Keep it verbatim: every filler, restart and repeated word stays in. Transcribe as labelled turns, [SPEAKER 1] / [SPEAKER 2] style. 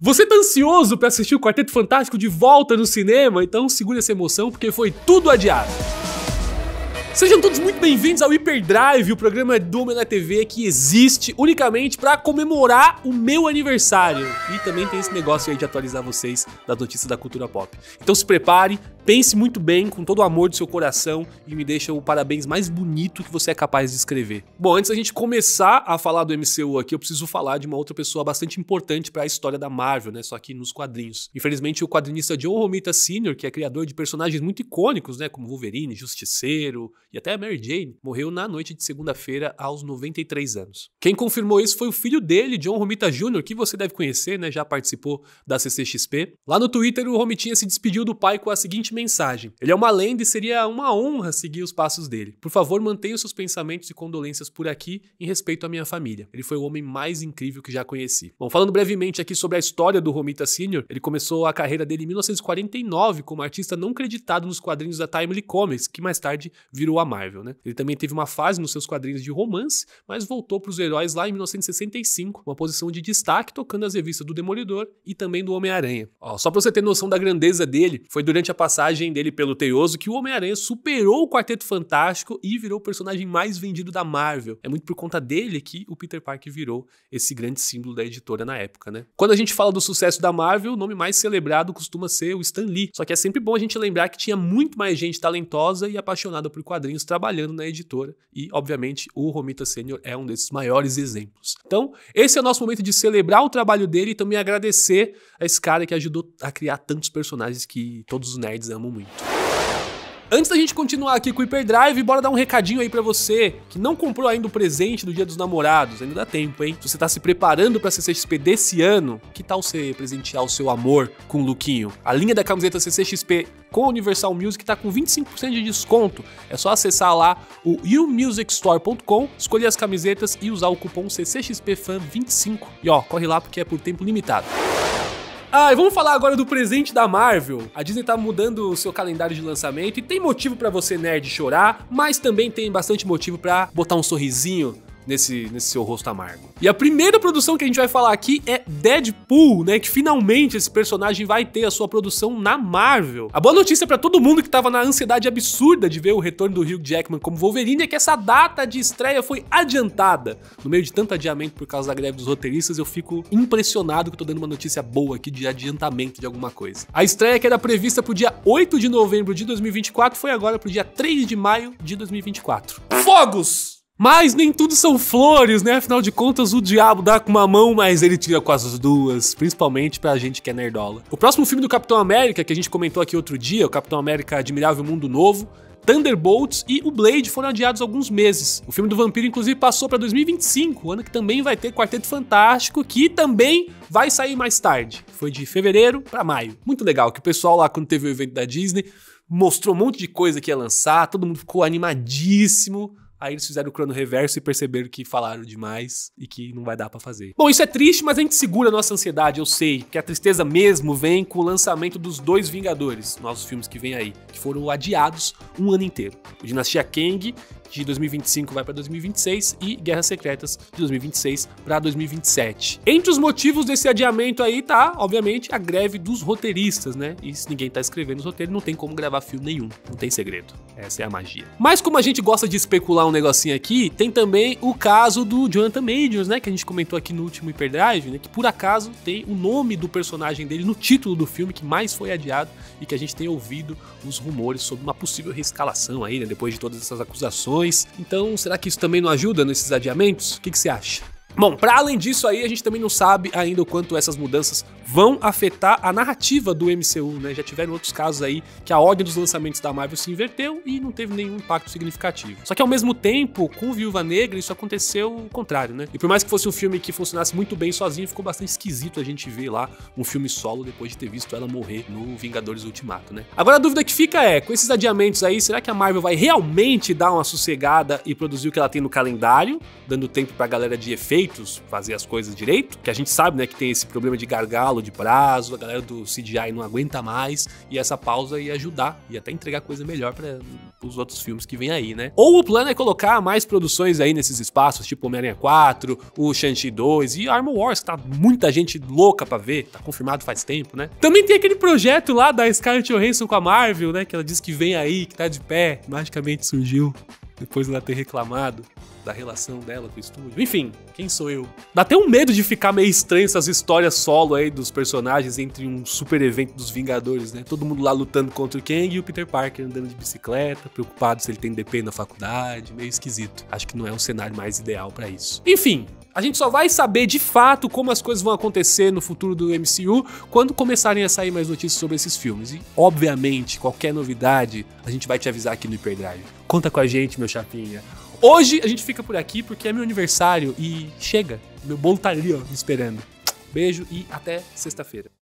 [SPEAKER 1] Você tá ansioso pra assistir o Quarteto Fantástico de volta no cinema? Então segura essa emoção porque foi tudo adiado. Sejam todos muito bem-vindos ao Hyperdrive, o programa do Homem na T V que existe unicamente para comemorar o meu aniversário. E também tem esse negócio aí de atualizar vocês das notícias da cultura pop. Então se prepare, pense muito bem, com todo o amor do seu coração e me deixa o parabéns mais bonito que você é capaz de escrever. Bom, antes da gente começar a falar do M C U aqui, eu preciso falar de uma outra pessoa bastante importante para a história da Marvel, né? Só que nos quadrinhos. Infelizmente, o quadrinista John Romita Sênior, que é criador de personagens muito icônicos, né? Como Wolverine, Justiceiro e até a Mary Jane, morreu na noite de segunda-feira aos noventa e três anos. Quem confirmou isso foi o filho dele, John Romita Júnior, que você deve conhecer, né? Já participou da C C X P. Lá no Twitter, o Romitinha se despediu do pai com a seguinte mensagem: ele é uma lenda e seria uma honra seguir os passos dele. Por favor, mantenha os seus pensamentos e condolências por aqui em respeito à minha família. Ele foi o homem mais incrível que já conheci. Bom, falando brevemente aqui sobre a história do Romita Sênior, ele começou a carreira dele em mil novecentos e quarenta e nove como artista não creditado nos quadrinhos da Timely Comics, que mais tarde virou a Marvel, né? Ele também teve uma fase nos seus quadrinhos de romance, mas voltou para os heróis lá em mil novecentos e sessenta e cinco, uma posição de destaque tocando as revistas do Demolidor e também do Homem-Aranha. Ó, só pra você ter noção da grandeza dele, foi durante a passagem dele pelo Teioso que o Homem-Aranha superou o Quarteto Fantástico e virou o personagem mais vendido da Marvel. É muito por conta dele que o Peter Parker virou esse grande símbolo da editora na época, né? Quando a gente fala do sucesso da Marvel, o nome mais celebrado costuma ser o Stan Lee. Só que é sempre bom a gente lembrar que tinha muito mais gente talentosa e apaixonada por quadrinhos trabalhando na editora. E, obviamente, o Romita Sênior é um desses maiores exemplos. Então, esse é o nosso momento de celebrar o trabalho dele e também agradecer a esse cara que ajudou a criar tantos personagens que todos os nerds amam muito. Antes da gente continuar aqui com o Hyperdrive, bora dar um recadinho aí pra você que não comprou ainda o presente do Dia dos Namorados. Ainda dá tempo, hein? Se você tá se preparando pra C C X P desse ano, que tal você presentear o seu amor com o lookinho? A linha da camiseta C C X P com a Universal Music tá com vinte e cinco por cento de desconto. É só acessar lá o u music store ponto com, escolher as camisetas e usar o cupom C C X P Fan vinte e cinco. E ó, corre lá porque é por tempo limitado. Ah, e vamos falar agora do presente da Marvel. A Disney tá mudando o seu calendário de lançamento e tem motivo pra você nerd chorar, mas também tem bastante motivo pra botar um sorrisinho nesse, nesse seu rosto amargo. E a primeira produção que a gente vai falar aqui é Deadpool, né? Que finalmente esse personagem vai ter a sua produção na Marvel. A boa notícia pra todo mundo que tava na ansiedade absurda de ver o retorno do Hugh Jackman como Wolverine é que essa data de estreia foi adiantada. No meio de tanto adiamento por causa da greve dos roteiristas, eu fico impressionado que eu tô dando uma notícia boa aqui de adiantamento de alguma coisa. A estreia que era prevista pro dia oito de novembro de dois mil e vinte e quatro foi agora pro dia três de maio de dois mil e vinte e quatro. Fogos! Mas nem tudo são flores, né? Afinal de contas, o diabo dá com uma mão, mas ele tira com as duas, principalmente pra gente que é nerdola. O próximo filme do Capitão América, que a gente comentou aqui outro dia, o Capitão América Admirável Mundo Novo, Thunderbolts e o Blade foram adiados alguns meses. O filme do vampiro, inclusive, passou pra dois mil e vinte e cinco, ano que também vai ter Quarteto Fantástico, que também vai sair mais tarde. Foi de fevereiro pra maio. Muito legal, que o pessoal lá, quando teve o evento da Disney, mostrou um monte de coisa que ia lançar, todo mundo ficou animadíssimo. Aí eles fizeram o crono reverso e perceberam que falaram demais e que não vai dar pra fazer. Bom, isso é triste, mas a gente segura a nossa ansiedade, eu sei. Que a tristeza mesmo vem com o lançamento dos dois Vingadores, nossos filmes que vem aí, que foram adiados um ano inteiro. O Dinastia Kang, de dois mil e vinte e cinco vai pra dois mil e vinte e seis e Guerras Secretas de dois mil e vinte e seis pra dois mil e vinte e sete. Entre os motivos desse adiamento aí tá, obviamente, a greve dos roteiristas, né? E se ninguém tá escrevendo os roteiros, não tem como gravar filme nenhum. Não tem segredo. Essa é a magia. Mas como a gente gosta de especular um negocinho aqui, tem também o caso do Jonathan Majors, né? Que a gente comentou aqui no último Hyperdrive, né? Que por acaso tem o nome do personagem dele no título do filme que mais foi adiado e que a gente tem ouvido os rumores sobre uma possível reescalação aí, né? Depois de todas essas acusações. Então, será que isso também não ajuda nesses adiamentos? O que que você acha? Bom, para além disso aí, a gente também não sabe ainda o quanto essas mudanças vão afetar a narrativa do M C U, né? Já tiveram outros casos aí que a ordem dos lançamentos da Marvel se inverteu e não teve nenhum impacto significativo. Só que ao mesmo tempo, com Viúva Negra, isso aconteceu o contrário, né? E por mais que fosse um filme que funcionasse muito bem sozinho, ficou bastante esquisito a gente ver lá um filme solo depois de ter visto ela morrer no Vingadores Ultimato, né? Agora a dúvida que fica é, com esses adiamentos aí, será que a Marvel vai realmente dar uma sossegada e produzir o que ela tem no calendário, dando tempo pra galera de efeitos jeitos fazer as coisas direito, que a gente sabe, né, que tem esse problema de gargalo, de prazo, a galera do C G I não aguenta mais, e essa pausa ia ajudar, e até entregar coisa melhor para os outros filmes que vem aí, né? Ou o plano é colocar mais produções aí nesses espaços, tipo Homem-Aranha quatro, o Shang-Chi dois e Armor Wars, que tá muita gente louca pra ver, tá confirmado faz tempo, né? Também tem aquele projeto lá da Scarlett Johansson com a Marvel, né, que ela disse que vem aí, que tá de pé, magicamente surgiu, depois dela ter reclamado da relação dela com o estúdio. Enfim, quem sou eu? Dá até um medo de ficar meio estranho essas histórias solo aí dos personagens entre um super evento dos Vingadores, né? Todo mundo lá lutando contra o Kang e o Peter Parker andando de bicicleta, preocupado se ele tem D P na faculdade, meio esquisito. Acho que não é um cenário mais ideal pra isso. Enfim, a gente só vai saber de fato como as coisas vão acontecer no futuro do M C U quando começarem a sair mais notícias sobre esses filmes. E, obviamente, qualquer novidade, a gente vai te avisar aqui no Hyperdrive. Conta com a gente, meu chapinha. Hoje a gente fica por aqui porque é meu aniversário e chega, meu bolo tá ali, ó, me esperando. Beijo e até sexta-feira.